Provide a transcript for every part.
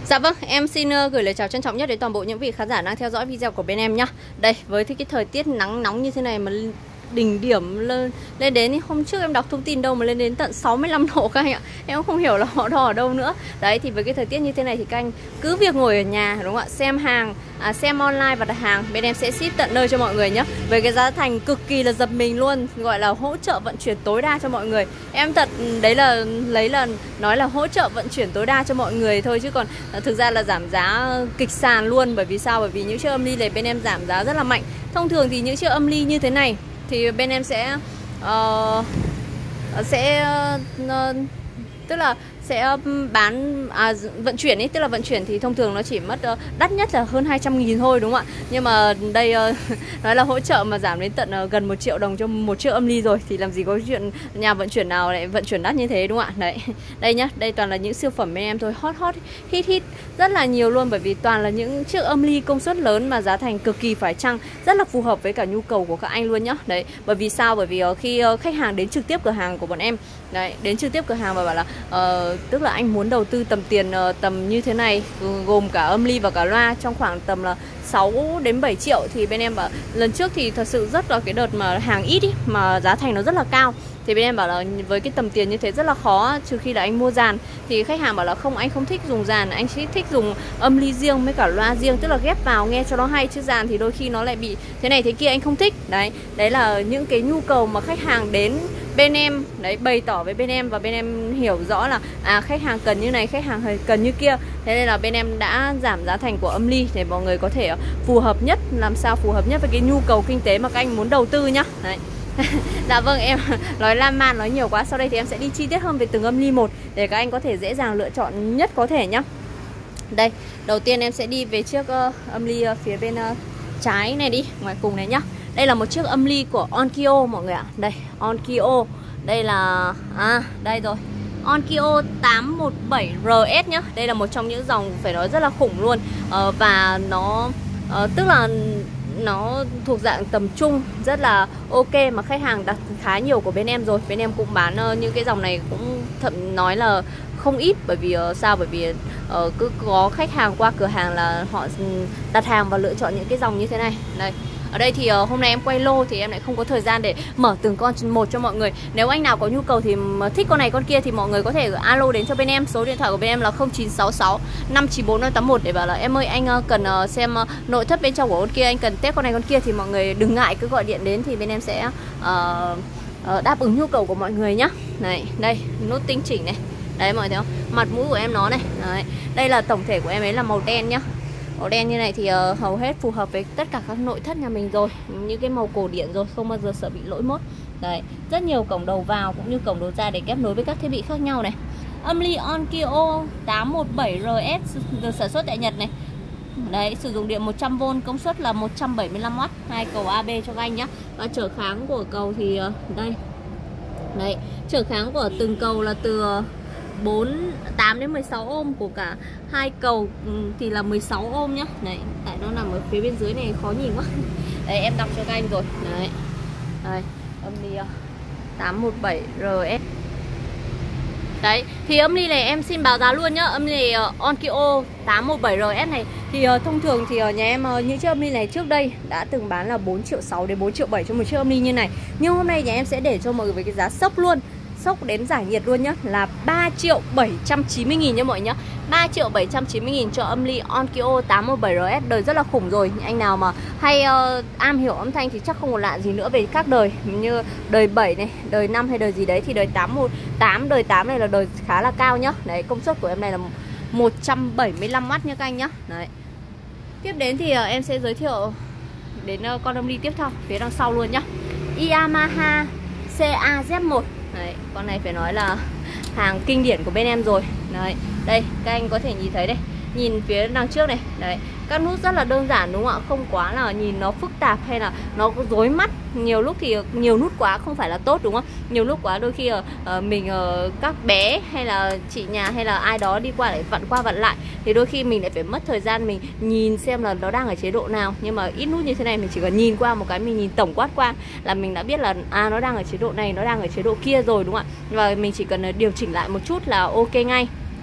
Dạ vâng, em xin gửi lời chào trân trọng nhất đến toàn bộ những vị khán giả đang theo dõi video của bên em nhá. Đây, với cái thời tiết nắng nóng như thế này mà đỉnh điểm lên đến, hôm trước em đọc thông tin đâu mà lên đến tận 65 độ các anh ạ. Em cũng không hiểu là họ đo ở đâu nữa. Đấy, thì với cái thời tiết như thế này thì các anh cứ việc ngồi ở nhà, đúng không ạ, xem hàng, xem online và đặt hàng, bên em sẽ ship tận nơi cho mọi người nhé. Với cái giá thành cực kỳ là giật mình luôn, gọi là hỗ trợ vận chuyển tối đa cho mọi người. Em thật đấy là nói là hỗ trợ vận chuyển tối đa cho mọi người thôi, chứ còn thực ra là giảm giá kịch sàn luôn. Bởi vì sao? Bởi vì những chiếc âm ly này bên em giảm giá rất là mạnh. Thông thường thì những chiếc âm ly như thế này thì bên em tức là sẽ bán vận chuyển ấy, tức là vận chuyển thì thông thường nó chỉ mất đắt nhất là hơn 200.000 thôi, đúng không ạ? Nhưng mà đây nói là hỗ trợ mà giảm đến tận gần 1 triệu đồng cho một chiếc âm ly rồi, thì làm gì có chuyện nhà vận chuyển nào lại vận chuyển đắt như thế, đúng không ạ? Đấy, đây nhá, đây toàn là những siêu phẩm bên em thôi, hot hit rất là nhiều luôn, bởi vì toàn là những chiếc âm ly công suất lớn mà giá thành cực kỳ phải chăng, rất là phù hợp với cả nhu cầu của các anh luôn nhá. Đấy, bởi vì sao? Bởi vì khi khách hàng đến trực tiếp cửa hàng của bọn em, đấy, đến trực tiếp cửa hàng và bảo là tức là anh muốn đầu tư tầm tiền tầm như thế này, gồm cả âm ly và cả loa, trong khoảng tầm là 6 đến 7 triệu, thì bên em bảo lần trước thì thật sự rất là cái đợt mà hàng ít ý, mà giá thành nó rất là cao, thì bên em bảo là với cái tầm tiền như thế rất là khó, trừ khi là anh mua dàn. Thì khách hàng bảo là không, anh không thích dùng dàn, anh chỉ thích dùng âm ly riêng với cả loa riêng, tức là ghép vào nghe cho nó hay, chứ dàn thì đôi khi nó lại bị thế này thế kia, anh không thích. Đấy là những cái nhu cầu mà khách hàng đến bên em, đấy, bày tỏ với bên em, và bên em hiểu rõ là khách hàng cần như này, khách hàng cần như kia. Thế nên là bên em đã giảm giá thành của âm ly để mọi người có thể phù hợp nhất, làm sao phù hợp nhất với cái nhu cầu kinh tế mà các anh muốn đầu tư nhá. Đấy. Dạ vâng, em nói lan man, nói nhiều quá. Sau đây thì em sẽ đi chi tiết hơn về từng âm ly một để các anh có thể dễ dàng lựa chọn nhất có thể nhá. Đây, đầu tiên em sẽ đi về chiếc âm ly phía bên trái này đi, ngoài cùng này nhá. Đây là một chiếc âm ly của Onkyo mọi người ạ. Đây, Onkyo. Đây là đây rồi. Onkyo 817RS nhá. Đây là một trong những dòng phải nói rất là khủng luôn. Và nó tức là nó thuộc dạng tầm trung, rất là ok, mà khách hàng đặt khá nhiều của bên em rồi. Bên em cũng bán những cái dòng này cũng thậm nói là không ít. Bởi vì sao? Bởi vì cứ có khách hàng qua cửa hàng là họ đặt hàng và lựa chọn những cái dòng như thế này. Đây, ở đây thì hôm nay em quay lô thì em lại không có thời gian để mở từng con một cho mọi người. Nếu anh nào có nhu cầu thì thích con này con kia thì mọi người có thể alo đến cho bên em. Số điện thoại của bên em là 0966 594 581 để bảo là em ơi, anh cần xem nội thất bên trong của con kia, anh cần test con này con kia, thì mọi người đừng ngại, cứ gọi điện đến thì bên em sẽ đáp ứng nhu cầu của mọi người nhá. Này, đây, nút tinh chỉnh này. Đấy, mọi người thấy không? Mặt mũi của em nó này. Đấy. Đây là tổng thể của em ấy là màu đen nhá. Màu đen như này thì hầu hết phù hợp với tất cả các nội thất nhà mình rồi. Những cái màu cổ điển rồi, không bao giờ sợ bị lỗi mốt. Đấy, rất nhiều cổng đầu vào cũng như cổng đầu ra để kết nối với các thiết bị khác nhau này. Âm ly Onkyo 817RS được sản xuất tại Nhật này. Đấy, sử dụng điện 100V, công suất là 175W, 2 cầu AB cho các anh nhá. Và trở kháng của cầu thì đây. Đấy, trở kháng của từng cầu là từ 8 đến 16 ohm, của cả hai cầu thì là 16 ohm nhá. Đấy, tại nó nằm ở phía bên dưới này khó nhìn quá. Đấy, em đọc cho các anh rồi. Đấy. Đây, âm ly 817RS. Đấy, thì âm ly này em xin báo giá luôn nhá. Âm ly này Onkyo 817RS này thì thông thường thì ở nhà em những chiếc âm ly này trước đây đã từng bán là 4,6 triệu đến 4,7 triệu cho một chiếc âm ly như này. Nhưng hôm nay nhà em sẽ để cho mọi người với cái giá sốc luôn, sốc đến giải nhiệt luôn nhá, là 3.790.000 nha mọi người nhá. 3.790.000 cho âm ly Onkyo 817RS, đời rất là khủng rồi. Anh nào mà hay am hiểu âm thanh thì chắc không còn lạ gì nữa về các đời, như đời 7 này, đời 5 hay đời gì đấy, thì đời 8, đời 8 này là đời khá là cao nhá. Đấy, công suất của em này là 175W nha các anh nhá. Đấy. Tiếp đến thì em sẽ giới thiệu đến con âm ly tiếp theo phía đằng sau luôn nhá. Yamaha CAZ1. Đấy, con này phải nói là hàng kinh điển của bên em rồi. Đấy, đây, các anh có thể nhìn thấy đây. Nhìn phía đằng trước này. Đấy, các nút rất là đơn giản đúng không ạ? Không quá là nhìn nó phức tạp hay là nó rối mắt. Nhiều lúc thì nhiều nút quá không phải là tốt đúng không? Nhiều lúc quá đôi khi mình các bé hay là chị nhà hay là ai đó đi qua lại vặn qua vặn lại, thì đôi khi mình lại phải mất thời gian mình nhìn xem là nó đang ở chế độ nào. Nhưng mà ít nút như thế này mình chỉ cần nhìn qua một cái, mình nhìn tổng quát qua là mình đã biết là nó đang ở chế độ này, nó đang ở chế độ kia rồi đúng không ạ? Và mình chỉ cần điều chỉnh lại một chút là ok ngay.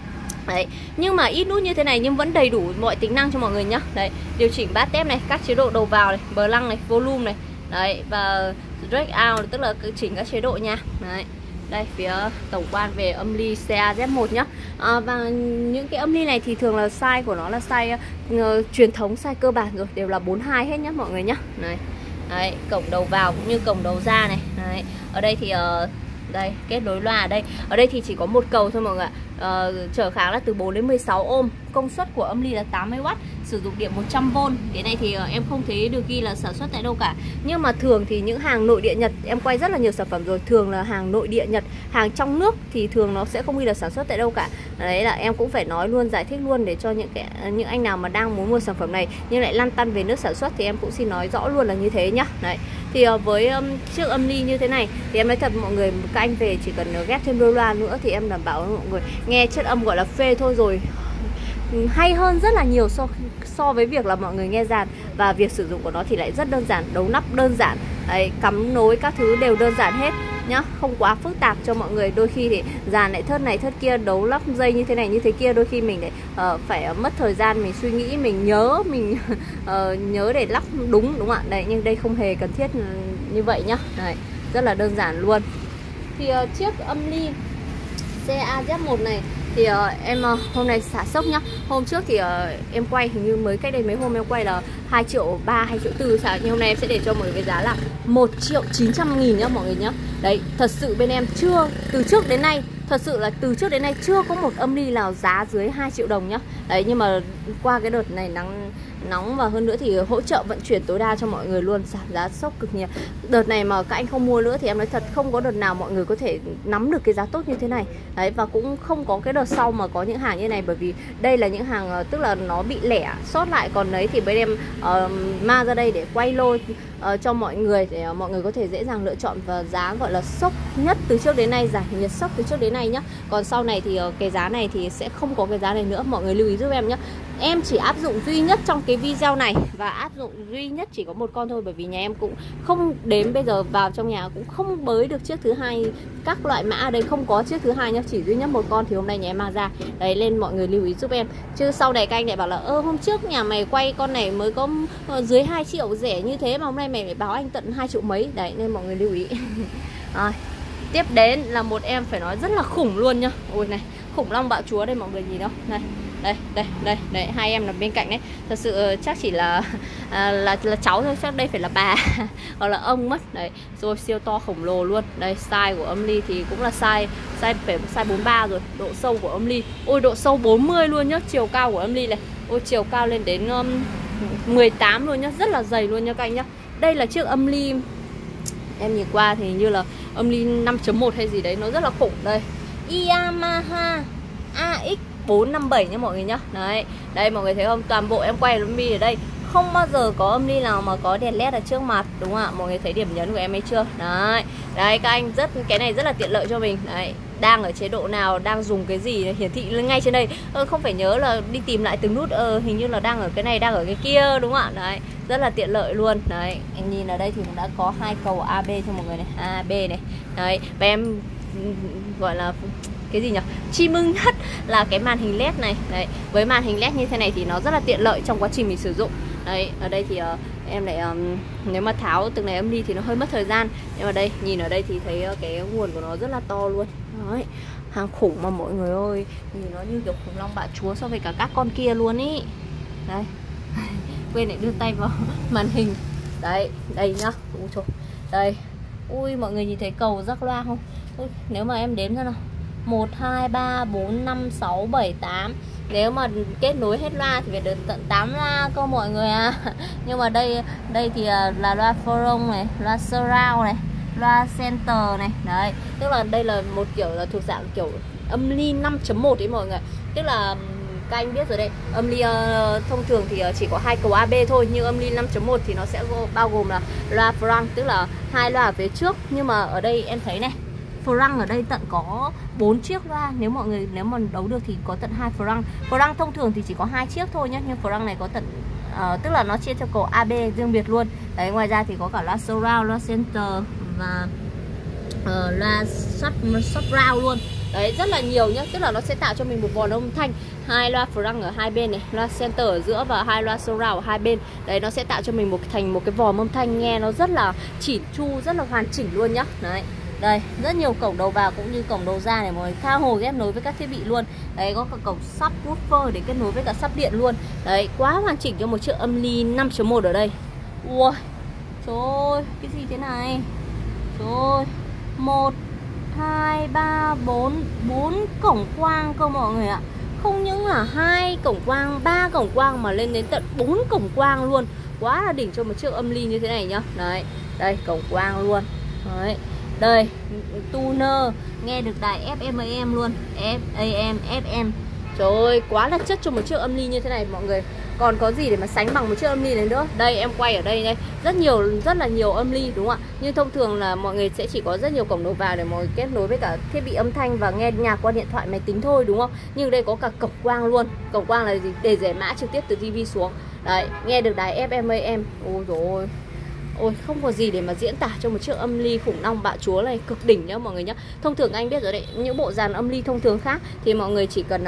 Đấy, nhưng mà ít nút như thế này nhưng vẫn đầy đủ mọi tính năng cho mọi người nhá. Đấy, điều chỉnh bát tép này, các chế độ đầu vào này, bờ lăng này, volume này. Đấy, và drag out tức là chỉnh các chế độ nha. Đấy. Đây, phía tổng quan về âm ly CAZ1 nhá. Và những cái âm ly này thì thường là size của nó là size truyền thống, size cơ bản rồi, đều là 42 hết nhá mọi người nhá. Đấy. Đấy, cổng đầu vào cũng như cổng đầu ra này. Đấy. Ở đây thì đây, kết nối loa ở đây. Ở đây thì chỉ có một cầu thôi mọi người ạ. Trở kháng là từ 4 đến 16 ohm. Công suất của âm ly là 80W, sử dụng điện 100V. Cái này thì em không thấy được ghi là sản xuất tại đâu cả. Nhưng mà thường thì những hàng nội địa Nhật, em quay rất là nhiều sản phẩm rồi, thường là hàng nội địa Nhật, hàng trong nước thì thường nó sẽ không ghi là sản xuất tại đâu cả. Đấy là em cũng phải nói luôn, giải thích luôn để cho những anh nào mà đang muốn mua sản phẩm này nhưng lại lăn tăn về nước sản xuất thì em cũng xin nói rõ luôn là như thế nhá. Đấy. Thì với chiếc âm ly như thế này thì em nói thật mọi người, các anh về chỉ cần ghép thêm đôi loa nữa thì em đảm bảo mọi người nghe chất âm gọi là phê thôi rồi, hay hơn rất là nhiều so với việc là mọi người nghe dàn. Và việc sử dụng của nó thì lại rất đơn giản, đấu nắp đơn giản. Đấy, cắm nối các thứ đều đơn giản hết nhá, không quá phức tạp cho mọi người. Đôi khi thì dàn lại thớt này thớt kia, đấu lắp dây như thế này như thế kia, đôi khi mình lại phải mất thời gian, mình suy nghĩ, mình nhớ, mình nhớ để lắp đúng không ạ. Đấy, nhưng đây không hề cần thiết như vậy nhá. Đấy, rất là đơn giản luôn. Thì chiếc âm ly CAZ1 này thì em hôm nay xả sốc nhá. Hôm trước thì em quay hình như mới cách đây mấy hôm em quay là 2 triệu 3, 2 triệu 4 xả. Nhưng hôm nay em sẽ để cho mọi người với giá là 1.900.000 nhá mọi người nhá. Đấy, thật sự bên em chưa, từ trước đến nay, thật sự là từ trước đến nay chưa có một âm ly nào giá dưới 2 triệu đồng nhá. Đấy, nhưng mà qua cái đợt này nóng và hơn nữa thì hỗ trợ vận chuyển tối đa cho mọi người luôn, giảm giá sốc cực nhiều. Đợt này mà các anh không mua nữa thì em nói thật không có đợt nào mọi người có thể nắm được cái giá tốt như thế này. Đấy, và cũng không có cái đợt sau mà có những hàng như này, bởi vì đây là những hàng tức là nó bị lẻ sót lại, còn đấy thì bên em mang ra đây để quay lô cho mọi người để mọi người có thể dễ dàng lựa chọn, và giá gọi là sốc nhất từ trước đến nay, giải nhiệt sốc từ trước đến nay nhá. Còn sau này thì cái giá này thì sẽ không có cái giá này nữa, mọi người lưu ý giúp em nhé. Em chỉ áp dụng duy nhất trong cái video này và áp dụng duy nhất chỉ có một con thôi, bởi vì nhà em cũng không đến bây giờ vào trong nhà cũng không bới được chiếc thứ hai. Các loại mã ở đây không có chiếc thứ hai nhá, chỉ duy nhất một con thì hôm nay nhà em mang ra. Đấy, lên mọi người lưu ý giúp em. Chứ sau này các anh lại bảo là hôm trước nhà mày quay con này mới có dưới 2 triệu rẻ như thế mà hôm nay mày lại báo anh tận 2 triệu mấy. Đấy, nên mọi người lưu ý. Rồi, tiếp đến là một em phải nói rất là khủng luôn nhá. Ôi này, khủng long bạo chúa đây mọi người nhìn đâu. Này, đây, hai em là bên cạnh đấy. Thật sự chắc chỉ là cháu thôi, chắc đây phải là bà hoặc là ông mất. Đấy, rồi siêu to khổng lồ luôn. Đây, size của âm ly thì cũng là size 43 rồi. Độ sâu của âm ly, ôi độ sâu 40 luôn nhá. Chiều cao của âm ly này, ôi chiều cao lên đến 18 luôn nhá, rất là dày luôn nha các anh nhá. Đây là chiếc âm ly, em nhìn qua thì như là âm ly 5.1 hay gì đấy, nó rất là khủng. Đây, Yamaha AX457 nha mọi người nhá. Đấy, đây mọi người thấy không, toàn bộ em quay âm ly ở đây không bao giờ có âm ly nào mà có đèn led ở trước mặt, đúng không ạ? Mọi người thấy điểm nhấn của em hay chưa? Đấy, đấy các anh, cái này rất là tiện lợi cho mình. Đấy, đang ở chế độ nào, đang dùng cái gì hiển thị lên ngay trên đây, không phải nhớ là đi tìm lại từng nút, hình như là đang ở cái này, đang ở cái kia, đúng không ạ? Đấy, rất là tiện lợi luôn. Đấy, anh nhìn ở đây thì cũng đã có 2 cầu AB cho mọi người này, AB này. Đấy, và em gọi là cái gì nhỉ, chi mừng nhất là cái màn hình led này. Đấy, với màn hình led như thế này thì nó rất là tiện lợi trong quá trình mình sử dụng. Đấy, ở đây thì em lại nếu mà tháo từng này âm ly thì nó hơi mất thời gian, nhưng mà đây nhìn ở đây thì thấy cái nguồn của nó rất là to luôn. Đấy, hàng khủng mà mọi người ơi, nhìn nó như kiểu khủng long bạo chúa so với cả các con kia luôn ý. Đấy, quên lại đưa tay vào màn hình. Đấy, đây nhá. Ui trời, đây, ui mọi người nhìn thấy cầu rắc loa không? Ui, nếu mà em đếm ra nào, 1, 2, 3, 4, 5, 6, 7, 8. Nếu mà kết nối hết loa thì phải được tận 8 loa cơ mọi người à. Nhưng mà đây thì là loa forum này, loa surround này, loa center này. Đấy, tức là đây là một kiểu là thuộc dạng kiểu âm ly 5.1 đấy mọi người. Tức là các anh biết rồi đấy, âm ly thông thường thì chỉ có 2 cầu AB thôi, nhưng âm ly 5.1 thì nó sẽ bao gồm là loa front, tức là 2 loa ở phía trước. Nhưng mà ở đây em thấy này, front ở đây tận có 4 chiếc loa. Nếu mọi người mà đấu được thì có tận 2 front. Front thông thường thì chỉ có 2 chiếc thôi nhé, nhưng front này có tận tức là nó chia cho cầu AB riêng biệt luôn. Đấy, ngoài ra thì có cả loa surround, loa center và loa surround luôn. Đấy, rất là nhiều nhá, tức là nó sẽ tạo cho mình một vòm âm thanh, hai loa front ở hai bên này, loa center ở giữa và hai loa surround ở hai bên. Đấy, nó sẽ tạo cho mình thành một cái vòm âm thanh nghe nó rất là chỉn chu, rất là hoàn chỉnh luôn nhá. Đấy. Đây, rất nhiều cổng đầu vào cũng như cổng đầu ra này mọi người, tha hồ ghép nối với các thiết bị luôn. Đấy, có cả cổng subwoofer để kết nối với cả sub điện luôn. Đấy, quá hoàn chỉnh cho một chiếc âm ly 5.1 ở đây. Ui, trời ơi, cái gì thế này? Trời ơi, 1, 2, 3, 4 cổng quang cơ mọi người ạ. Không những là 2 cổng quang, 3 cổng quang mà lên đến tận 4 cổng quang luôn. Quá là đỉnh cho một chiếc âm ly như thế này nhá. Đấy, đây cổng quang luôn. Đấy. Đây, tuner, nghe được đài FM AM luôn, AM, FM. Trời ơi, quá là chất cho một chiếc âm ly như thế này mọi người. Còn có gì để mà sánh bằng một chiếc âm ly này nữa. Đây, em quay ở đây đây, rất là nhiều âm ly đúng không ạ? Nhưng thông thường là mọi người sẽ chỉ có rất nhiều cổng đầu vào để mọi người kết nối với cả thiết bị âm thanh và nghe nhạc qua điện thoại máy tính thôi đúng không? Nhưng đây có cả cổng quang luôn. Cổng quang là gì? Để giải mã trực tiếp từ TV xuống. Đấy, nghe được đài FM AM. Ôi dồi ôi. Ôi, không có gì để mà diễn tả cho một chiếc âm ly khủng long bạo chúa này, cực đỉnh nhá mọi người nhá. Thông thường anh biết rồi đấy, những bộ dàn âm ly thông thường khác thì mọi người chỉ cần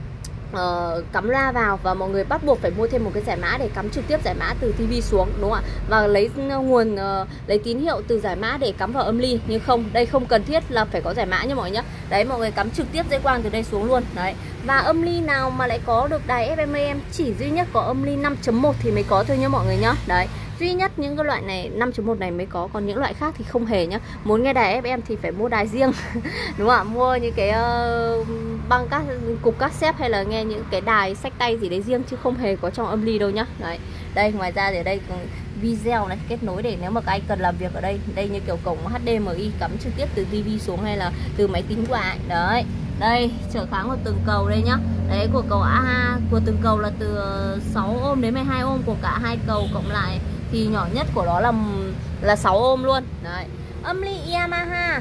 cắm loa vào và mọi người bắt buộc phải mua thêm một cái giải mã để cắm trực tiếp giải mã từ TV xuống đúng không ạ? Và lấy nguồn lấy tín hiệu từ giải mã để cắm vào âm ly. Nhưng không, đây không cần thiết là phải có giải mã nha mọi người nhá. Đấy, mọi người cắm trực tiếp dây quang từ đây xuống luôn. Đấy. Và âm ly nào mà lại có được đài FM AM chỉ duy nhất có âm ly 5.1 thì mới có thôi nhá mọi người nhá. Đấy. Duy nhất những cái loại này 5.1 này mới có, còn những loại khác thì không hề nhá. Muốn nghe đài FM thì phải mua đài riêng. Đúng không ạ? Mua những cái băng các cục cassette hay là nghe những cái đài xách tay gì đấy riêng chứ không hề có trong âm ly đâu nhá. Đấy. Đây, ngoài ra thì ở đây video này, kết nối để nếu mà các anh cần làm việc ở đây. Đây như kiểu cổng HDMI cắm trực tiếp từ TV xuống hay là từ máy tính qua ấy. Đấy. Đây, trở kháng của từng cầu đây nhá. Đấy, của cầu A của từng cầu là từ 6 ohm đến 12 ohm, của cả hai cầu cộng lại thì nhỏ nhất của nó là 6 ohm luôn. Đấy. Âm ly Yamaha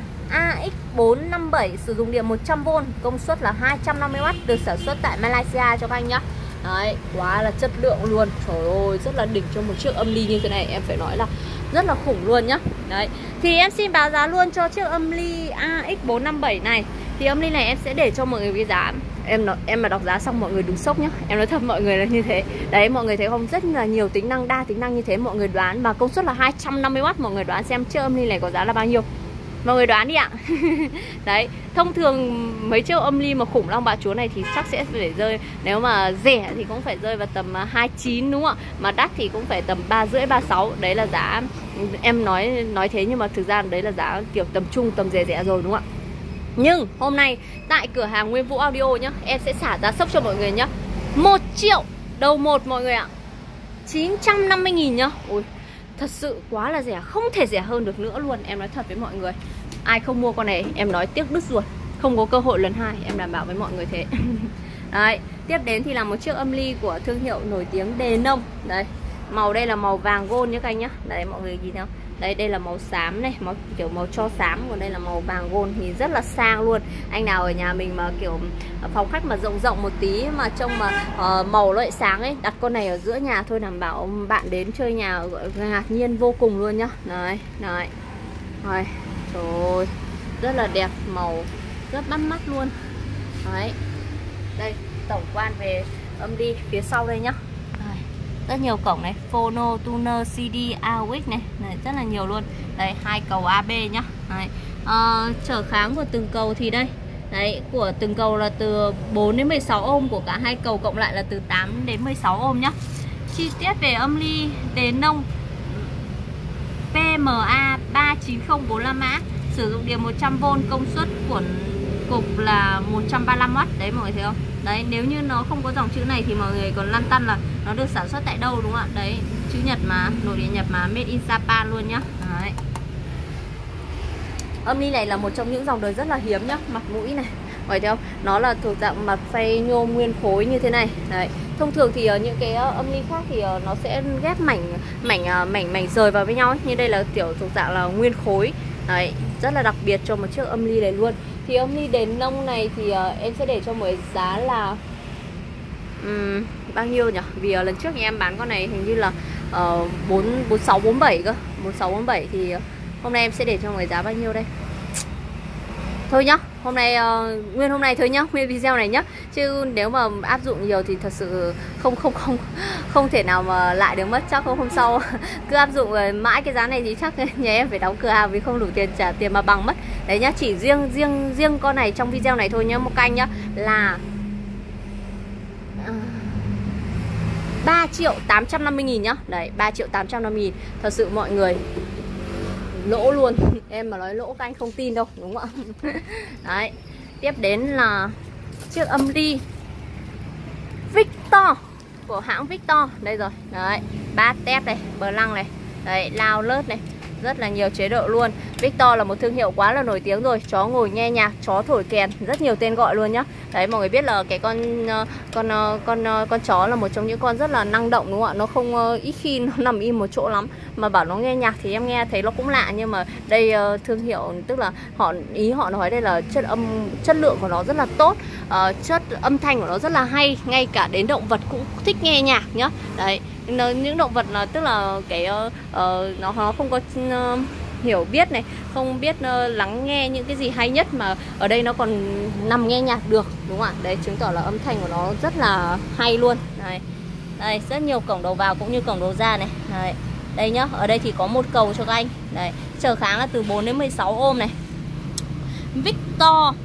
AX457 sử dụng điện 100V, công suất là 250W, được sản xuất tại Malaysia cho các anh nhá. Đấy, quá là chất lượng luôn. Trời ơi, rất là đỉnh cho một chiếc âm ly như thế này, em phải nói là rất là khủng luôn nhá. Đấy, thì em xin báo giá luôn cho chiếc âm ly AX457 này. Thì âm ly này em sẽ để cho mọi người cái giá. Em mà đọc giá xong mọi người đừng sốc nhá. Em nói thật mọi người là như thế. Đấy, mọi người thấy không, rất là nhiều tính năng, đa tính năng như thế. Mọi người đoán, mà công suất là 250W. Mọi người đoán xem chiếc âm ly này có giá là bao nhiêu. Mọi người đoán đi ạ. Đấy, thông thường mấy chiếc âm ly mà khủng long bạo chúa này thì chắc sẽ phải rơi, nếu mà rẻ thì cũng phải rơi vào tầm 29 đúng không ạ? Mà đắt thì cũng phải tầm 3,5 36. Đấy là giá, em nói thế nhưng mà thực ra đấy là giá kiểu tầm trung, tầm rẻ rồi đúng không ạ? Nhưng hôm nay tại cửa hàng Nguyên Vũ Audio nhá, em sẽ xả giá sốc cho mọi người nhá. 1 triệu đầu một mọi người ạ. 950.000 nhá. Ui, thật sự quá là rẻ, không thể rẻ hơn được nữa luôn. Em nói thật với mọi người, ai không mua con này em nói tiếc đứt ruột, không có cơ hội lần hai, em đảm bảo với mọi người thế. Đấy, tiếp đến thì là một chiếc âm ly của thương hiệu nổi tiếng Denon. Đây, màu đây là màu vàng gold nhá các anh nhá. Đấy, mọi người nhìn thấy không? Đây, đây là màu xám này, kiểu màu cho xám, còn đây là màu vàng gold, nhìn rất là sang luôn. Anh nào ở nhà mình mà kiểu phòng khách mà rộng rộng một tí mà trông mà màu nó lại sáng ấy, đặt con này ở giữa nhà thôi, đảm bảo bạn đến chơi nhà ngạc nhiên vô cùng luôn nhá. Đấy, đấy. Rồi, trời ơi, rất là đẹp, màu rất bắt mắt luôn. Đấy. Đây, tổng quan về âm ly phía sau đây nhá. Đây, rất nhiều cổng này, phono, tuner, CD, AUX này, rất là nhiều luôn. Đây, hai cầu AB nhá. Đấy. Trở kháng của từng cầu thì đây. Đấy, của từng cầu là từ 4 đến 16 ohm, của cả hai cầu cộng lại là từ 8 đến 16 ohm nhá. Chi tiết về âm ly Denon PMA 39045 mã, sử dụng điện 100V, công suất của cục là 135W. Đấy mọi người thấy không? Đấy, nếu như nó không có dòng chữ này thì mọi người còn lăn tăn là nó được sản xuất tại đâu đúng không ạ? Đấy, chữ Nhật mà, nội địa Nhật mà, made in Japan luôn nhá. Đấy. Âm ly này là một trong những dòng đời rất là hiếm nhá, mặt mũi này. Mọi người thấy không? Nó là thuộc dạng mặt phay nhôm nguyên khối như thế này. Đấy. Thông thường thì những cái âm ly khác thì nó sẽ ghép mảnh rời vào với nhau ấy. Nhưng đây là kiểu thuộc dạng là nguyên khối. Đấy, rất là đặc biệt cho một chiếc âm ly này luôn. Thì âm ly Denon này thì em sẽ để cho mọi giá là bao nhiêu nhỉ? Vì lần trước thì em bán con này hình như là 4647 cơ, 4647 thì hôm nay em sẽ để cho mọi giá bao nhiêu đây? Thôi nhá, hôm nay nguyên hôm nay thôi nhá, nguyên video này nhá. Chứ nếu mà áp dụng nhiều thì thật sự không thể nào mà lại được mất. Chắc hôm sau cứ áp dụng mãi cái giá này thì chắc nhà em phải đóng cửa hàng vì không đủ tiền trả tiền mà bằng mất. Đấy nhá, chỉ riêng con này trong video này thôi nhá, một canh nhá là 3.850.000 nhá. Đấy, 3.850.000. Thật sự mọi người lỗ luôn. Em mà nói lỗ các anh không tin đâu, đúng không ạ? Đấy, tiếp đến là chiếc âm ly Victor của hãng Victor. Đây rồi. Đấy, bát tép này, bờ lăng này. Đấy, lao lướt này, rất là nhiều chế độ luôn. Victor là một thương hiệu quá là nổi tiếng rồi. Chó ngồi nghe nhạc, chó thổi kèn, rất nhiều tên gọi luôn nhá. Đấy, mọi người biết là cái con chó là một trong những con rất là năng động, đúng không ạ? Nó không ít khi nó nằm im một chỗ lắm. Mà bảo nó nghe nhạc thì em nghe thấy nó cũng lạ. Nhưng mà đây thương hiệu, tức là ý họ nói đây là chất lượng của nó rất là tốt, chất âm thanh của nó rất là hay. Ngay cả đến động vật cũng thích nghe nhạc nhá. Đấy, những động vật là tức là cái nó không có hiểu biết này, không biết lắng nghe những cái gì hay nhất, mà ở đây nó còn nằm nghe nhạc được, đúng không ạ? Đấy, chứng tỏ là âm thanh của nó rất là hay luôn. Đây, đây rất nhiều cổng đầu vào cũng như cổng đầu ra này. Đấy, đây nhá, ở đây thì có một cầu cho các anh. Đấy, trở kháng là từ 4 đến 16 ohm này. Victor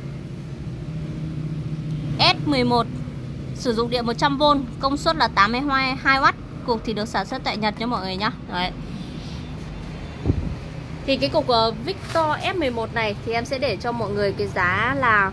S11 sử dụng điện 100V, công suất là 82W. Cục thì được sản xuất tại Nhật nha mọi người nhá. Đấy. Thì cái cục Victor F11 này thì em sẽ để cho mọi người cái giá là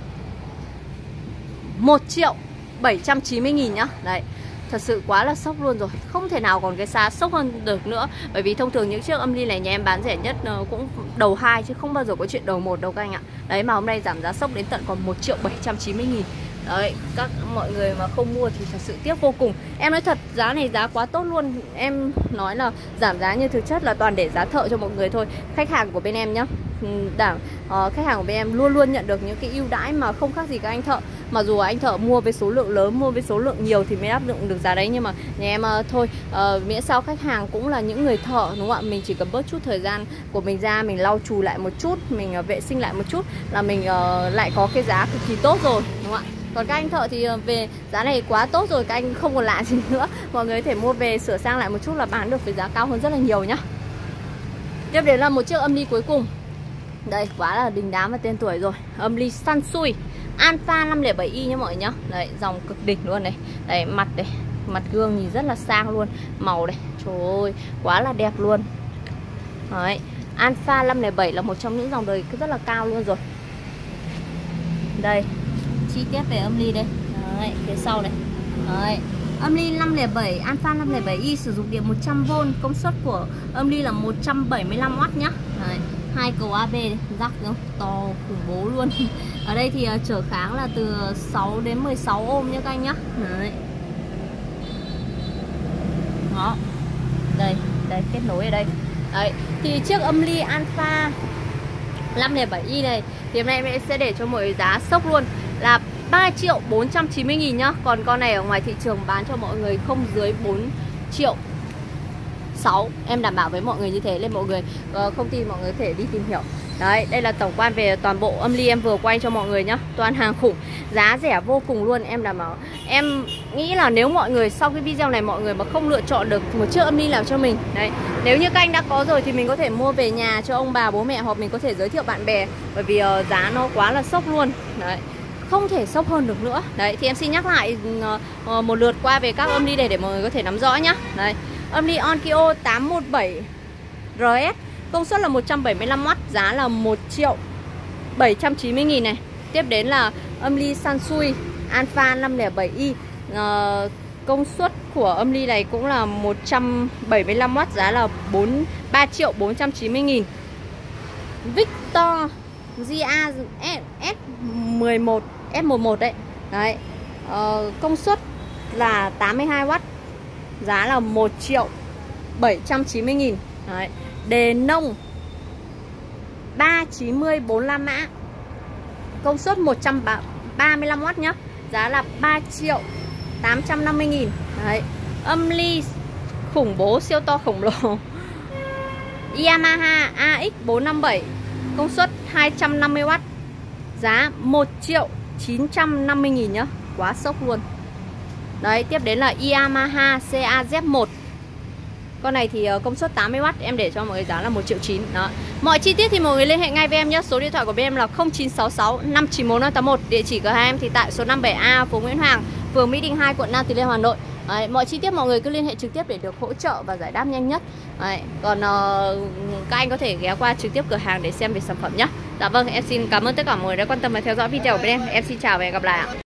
1.790.000 nhá. Đấy, thật sự quá là sốc luôn rồi. Không thể nào còn cái giá sốc hơn được nữa. Bởi vì thông thường những chiếc âm ly này nhà em bán rẻ nhất cũng đầu 2 chứ không bao giờ có chuyện đầu 1 đâu các anh ạ. Đấy, mà hôm nay giảm giá sốc đến tận còn 1.790.000. Đấy, các mọi người mà không mua thì thật sự tiếc vô cùng. Em nói thật, giá này giá quá tốt luôn. Em nói là giảm giá nhưng thực chất là toàn để giá thợ cho mọi người thôi. Khách hàng của bên em nhá, khách hàng của bên em luôn luôn nhận được những cái ưu đãi mà không khác gì các anh thợ. Mặc dù anh thợ mua với số lượng lớn, mua với số lượng nhiều thì mới áp dụng được giá đấy. Nhưng mà nhà em thôi, miễn sao khách hàng cũng là những người thợ, đúng không ạ? Mình chỉ cần bớt chút thời gian của mình ra, mình lau chùi lại một chút, mình vệ sinh lại một chút là mình lại có cái giá cực kỳ tốt rồi, đúng không ạ? Còn các anh thợ thì về giá này quá tốt rồi, các anh không còn lạ gì nữa. Mọi người có thể mua về sửa sang lại một chút là bán được với giá cao hơn rất là nhiều nhá. Tiếp đến là một chiếc âm ly cuối cùng. Đây, quá là đình đám và tên tuổi rồi. Âm ly Sansui Alpha 507i nhá mọi người nhá. Đấy, dòng cực đỉnh luôn này. Đây, mặt đây, mặt gương nhìn rất là sang luôn. Màu đây, trời ơi, quá là đẹp luôn. Đấy, Alpha 507 là một trong những dòng đời rất là cao luôn rồi. Đây, chi tiết về âm ly đây. Đấy, phía sau này. Đấy, âm ly 507 Alpha 507i sử dụng điện 100V, công suất của âm ly là 175W nhá. Đấy, 2 cầu AB này, rắc nó to khủng bố luôn. Ở đây thì trở kháng là từ 6 đến 16 ohm nhá các anh nhá. Đấy. Đó. Đây, đây kết nối ở đây. Đấy, thì chiếc âm ly Alpha 507i này thì hôm nay em sẽ để cho mọi người giá sốc luôn là 3.490.000 nhá. Còn con này ở ngoài thị trường bán cho mọi người không dưới 4.600.000. Em đảm bảo với mọi người như thế, nên mọi người không tin mọi người có thể đi tìm hiểu. Đấy, đây là tổng quan về toàn bộ âm ly em vừa quay cho mọi người nhá. Toàn hàng khủng, giá rẻ vô cùng luôn. Em đảm bảo, em nghĩ là nếu mọi người sau cái video này mọi người mà không lựa chọn được một chiếc âm ly nào cho mình, đấy, nếu như các anh đã có rồi thì mình có thể mua về nhà cho ông bà bố mẹ, hoặc mình có thể giới thiệu bạn bè. Bởi vì giá nó quá là sốc luôn. Đấy, không thể sốc hơn được nữa. Đấy, thì em xin nhắc lại một lượt qua về các âm ly này để mọi người có thể nắm rõ nhá. Đấy, âm ly Onkyo 817 RS, công suất là 175W, giá là 1.790.000 này. Tiếp đến là âm ly Sansui Alpha 507i, công suất của âm ly này cũng là 175W, giá là 3.490.000. Victor GA S11 S11 đấy. Đấy, công suất là 82W, giá là 1.790.000. Đấy, đề nông 390 45 mã, công suất 135W nhá, giá là 3.850.000. Đấy, âm ly khủng bố siêu to khổng lồ Yamaha AX457, công suất 250W, giá 1.950.000 nhá. Quá sốc luôn. Đấy, tiếp đến là Yamaha CAZ1. Con này thì công suất 80W, em để cho mọi người giá là 1.900.000. Đó. Mọi chi tiết thì mọi người liên hệ ngay với em nhé. Số điện thoại của bên em là 0966 591 581. Địa chỉ cửa hàng em thì tại số 57A phố Nguyễn Hoàng, phường Mỹ Đình 2, quận Nam Từ Liêm, Hà Nội. Đấy, mọi chi tiết mọi người cứ liên hệ trực tiếp để được hỗ trợ và giải đáp nhanh nhất. Đấy, còn các anh có thể ghé qua trực tiếp cửa hàng để xem về sản phẩm nhé. Dạ vâng, em xin cảm ơn tất cả mọi người đã quan tâm và theo dõi video của bên em. Em xin chào và hẹn gặp lại ạ.